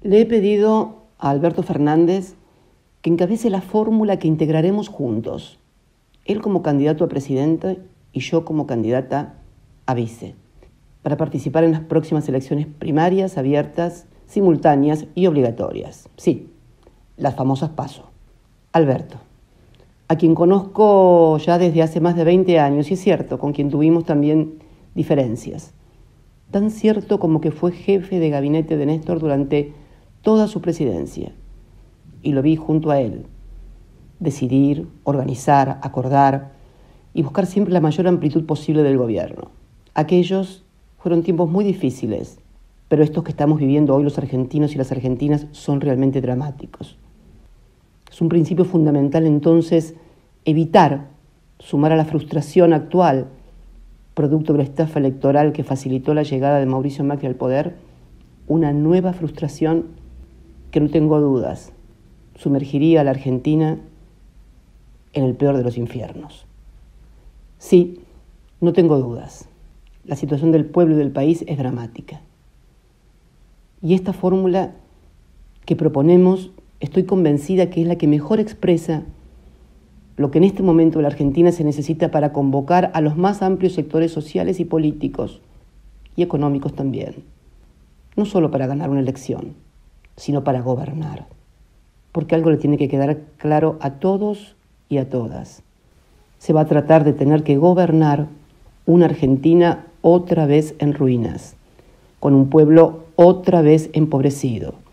Le he pedido a Alberto Fernández que encabece la fórmula que integraremos juntos, él como candidato a presidente y yo como candidata a vice, para participar en las próximas elecciones primarias, abiertas, simultáneas y obligatorias. Sí, las famosas PASO. Alberto, a quien conozco ya desde hace más de 20 años, y es cierto, con quien tuvimos también diferencias. Tan cierto como que fue jefe de gabinete de Néstor durante toda su presidencia. Y lo vi junto a él, decidir, organizar, acordar y buscar siempre la mayor amplitud posible del gobierno. Aquellos fueron tiempos muy difíciles, pero estos que estamos viviendo hoy los argentinos y las argentinas son realmente dramáticos. Es un principio fundamental entonces evitar sumar a la frustración actual, producto de la estafa electoral que facilitó la llegada de Mauricio Macri al poder, una nueva frustración que no tengo dudas sumergiría a la Argentina en el peor de los infiernos. Sí, no tengo dudas. La situación del pueblo y del país es dramática. Y esta fórmula que proponemos, estoy convencida que es la que mejor expresa lo que en este momento la Argentina se necesita para convocar a los más amplios sectores sociales y políticos, y económicos también. No solo para ganar una elección, sino para gobernar. Porque algo le tiene que quedar claro a todos y a todas. Se va a tratar de tener que gobernar una Argentina otra vez en ruinas, con un pueblo otra vez empobrecido,